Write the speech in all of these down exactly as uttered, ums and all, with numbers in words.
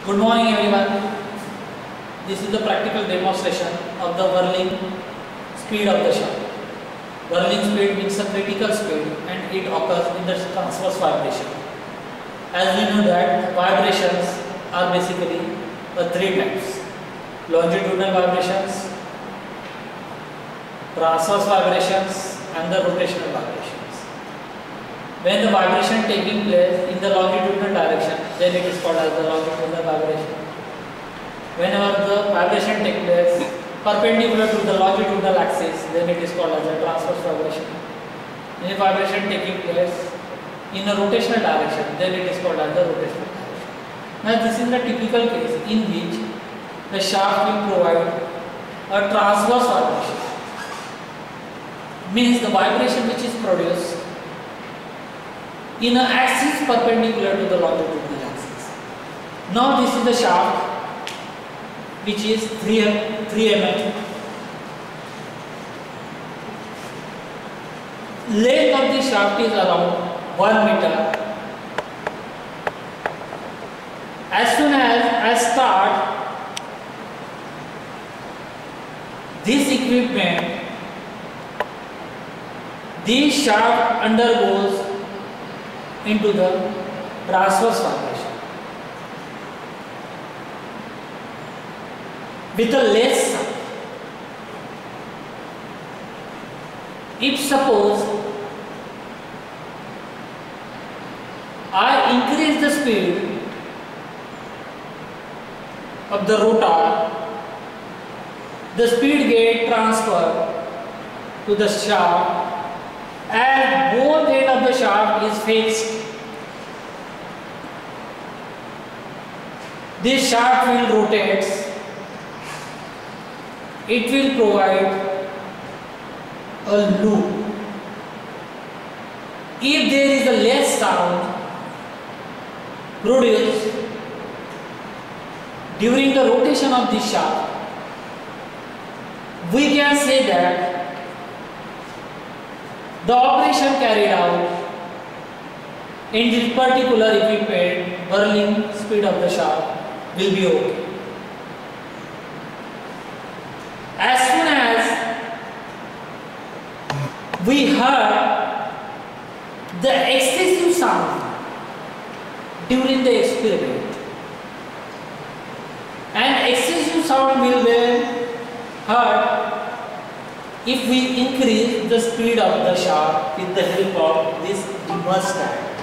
Good morning everyone. This is the practical demonstration of the whirling speed of the shaft. Whirling speed means a critical speed and it occurs in the transverse vibration. As we know that vibrations are basically uh, three types: longitudinal vibrations, transverse vibrations and the rotational vibrations. When the vibration taking place in the longitudinal direction, then it is called as the longitudinal vibration. Whenever the vibration takes place perpendicular to the longitudinal axis, then it is called as a transverse vibration. If vibration taking place in a rotational direction, then it is called as the rotational direction. Now this is the typical case in which the shaft will provide a transverse vibration. Means the vibration which is produced in an axis perpendicular to the longitudinal axis. Now this is the shaft which is three millimeters. Length of the shaft is around one meter. As soon as I start this equipment, this shaft undergoes into the transverse vibration with a less sound. If suppose I increase the speed of the rotor, the speed gets transferred to the shaft. As both ends of the shaft is fixed, this shaft will rotate. It will provide a loop. If there is a less sound produced during the rotation of this shaft, we can say that the operation carried out in this particular equipment, whirling speed of the shaft, will be okay. As soon as we heard the excessive sound during the experiment, and excessive sound will be heard if we increase the speed of the shaft with the help of this dimmer stat.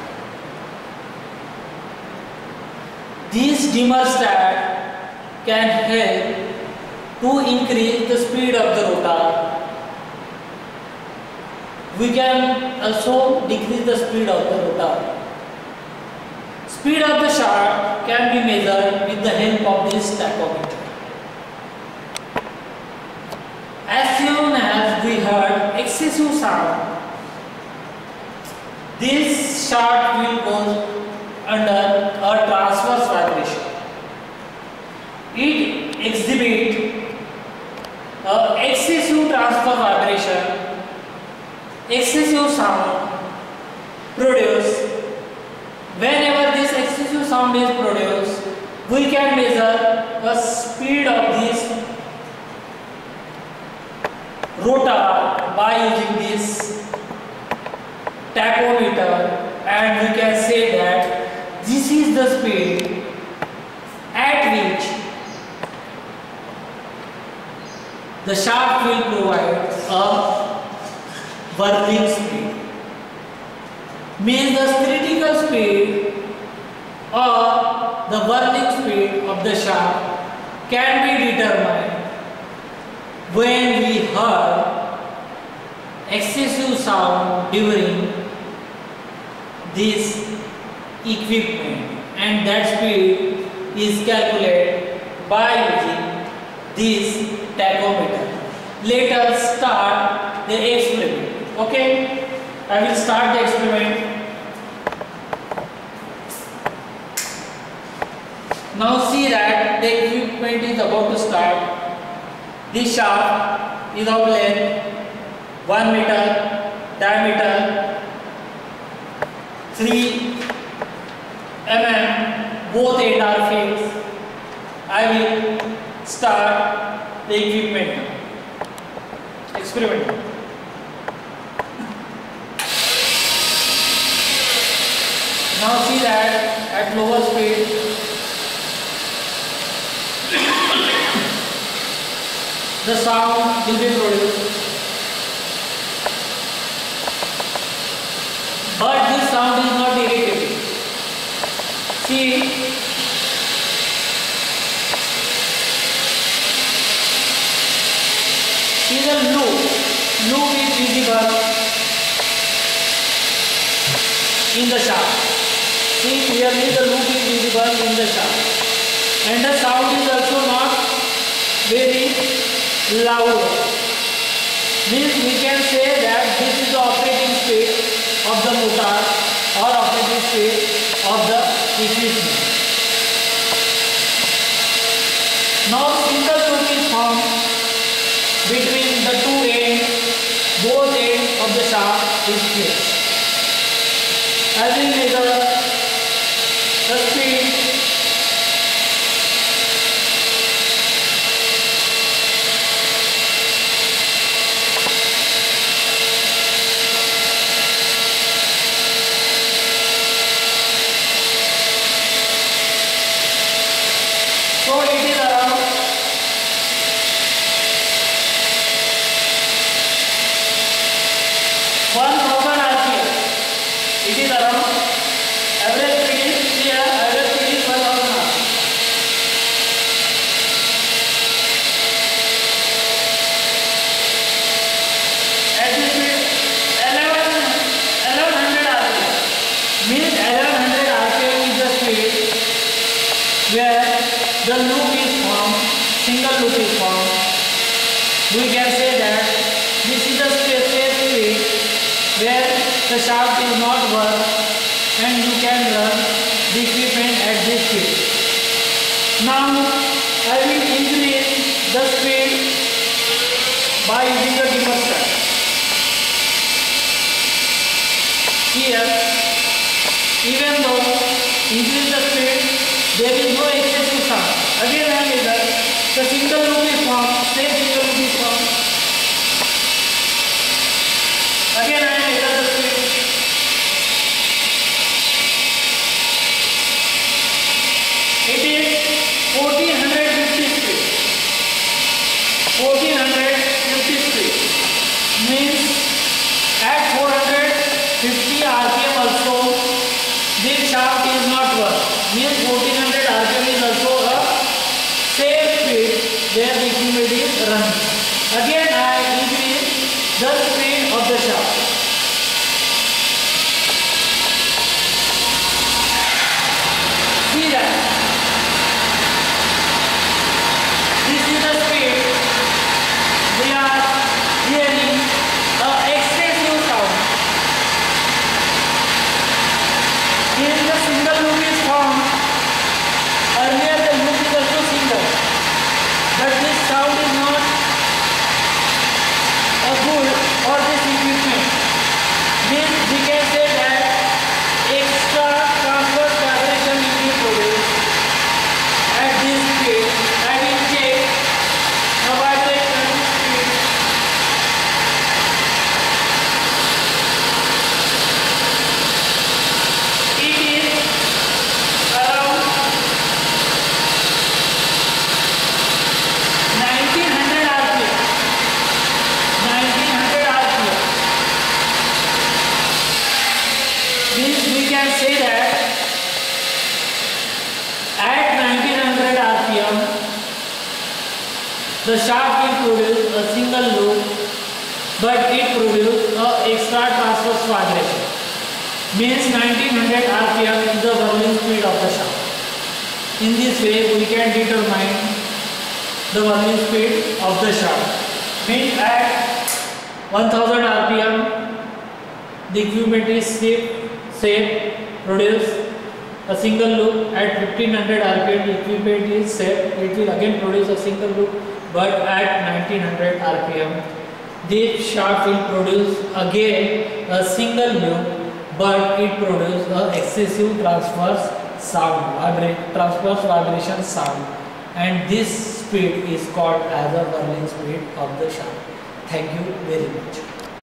This dimmer stat can help to increase the speed of the rotor. We can also decrease the speed of the rotor. Speed of the shaft can be measured with the help of this tachometer. As soon as we heard excessive sound, this shaft will go under a transverse vibration. It exhibits a excessive transverse vibration, excessive sound produced. Whenever this excessive sound is produced, we can measure the speed of this rotor by using this tachometer, and we can say that this is the speed at which the shaft will provide a whirling speed. Means the critical speed or the whirling speed of the shaft can be determined when we heard excessive sound during this equipment, and that speed is calculated by using this tachometer. Let us start the experiment. Okay, I will start the experiment. Now see that the equipment is about to start. This shaft is of length one meter, diameter three millimeters, both end are fixed, I will start the equipment experiment. Now see that at lower speed the sound will be produced, but this sound is not irritating. See, see the loop, loop is visible in the shaft. See clearly the loop is visible in the shaft, and the sound is also not very loud. Means we can say that this is the operating speed of the motor or operating speed of the equipment. Now single loop is formed between the two ends, both ends of the shaft is fixed. As we measure the speed, so it is around one thousand R P M. It is around average speed is here, average speed is one thousand R P M. At this speed eleven hundred R P M means eleven hundred R P M is the speed where the loop is formed, single loop is formed. We can say that this is the safe speed where the shaft is not work and you can run the equipment at this speed. Now I will increase the speed by using the thermostat. Here, even though increase the speed, there is no excessive sound. Again I measure, the single loop is formed, same single loop is formed. Again I measure the speed. It is fourteen fifty speed. fourteen fifty speed means at four hundred fifty R P M also this shaft is not work. Means fourteen hundred R P M is also a safe speed where the equipment is running. Again I increase the speed of the shaft. See that this is the speed we are hearing a excessive sound. Here the single loop is formed. Earlier the loop is also single, but this sound is not a good for this equipment. Means we can say that extra transverse vibration will be produced at this speed. I will check the vibration speed. It is around nineteen hundred R P M. nineteen hundred R P M. Means we can say that at nineteen hundred R P M the shaft will produce a single loop, but it produces a extra transverse vibration. Means nineteen hundred R P M is the whirling speed of the shaft. In this way we can determine the whirling speed of the shaft. Means at one thousand R P M the equipment is safe, safe produce a single loop. At fifteen hundred R P M the equipment is safe, it will again produce a single loop, but at nineteen hundred R P M this shaft will produce again a single loop, but it produces a excessive transverse sound, vibra transverse vibration sound, and this speed is called as the whirling speed of the shaft. Thank you very much.